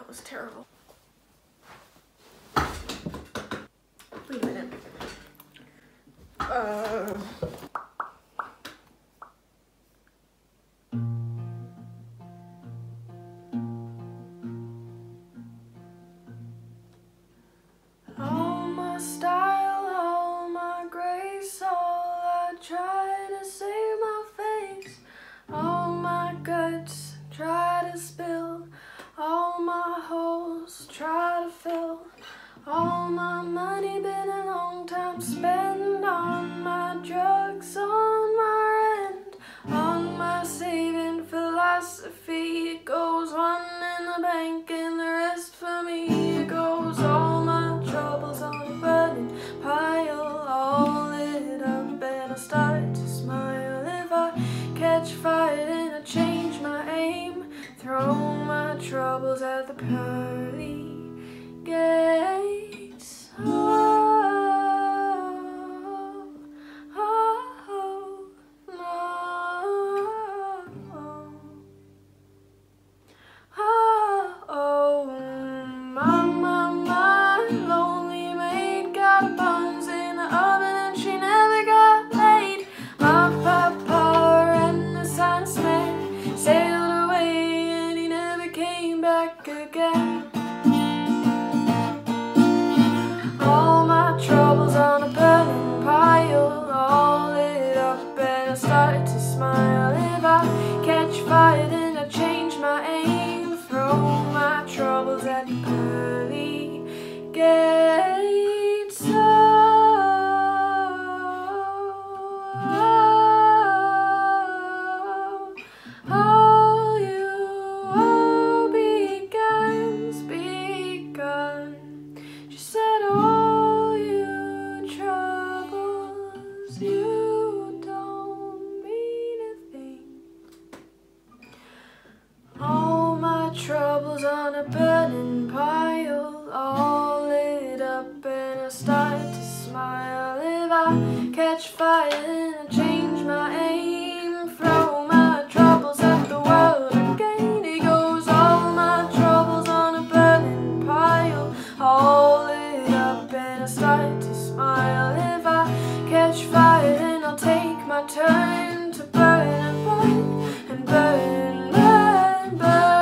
That was terrible. Wait a minute. All my style, all my grace, all I try to save my face. All my guts try to spill, all my holes try to fill. All my money been a long time spent on my drugs, on my rent, on my saving philosophy. It goes one in the bank and the rest for me. It goes all my troubles on a burning pile, all lit up, and I start to smile. If I catch fire then I change my aim, throw my troubles at the pearly gates. Oh, oh, no. Oh, my lonely maid got buns in the oven and she never got laid. My papa, Renaissance man, sailed away and he never came back again. All my troubles on a burning pile, all lit up, and I start to smile. If I catch fire then I change my aim, throw my troubles at the pearly gates. All you all begins begun. She said, all you troubles, you don't mean a thing. All my troubles on a burning pile, all lit up, and I start to smile. If I catch fire then I change my aim, throw my troubles at the world again. It goes all my troubles on a burning pile, all lit up, and I start to smile. If I catch fire then I'll take my turn to burn and burn and burn, burn, burn.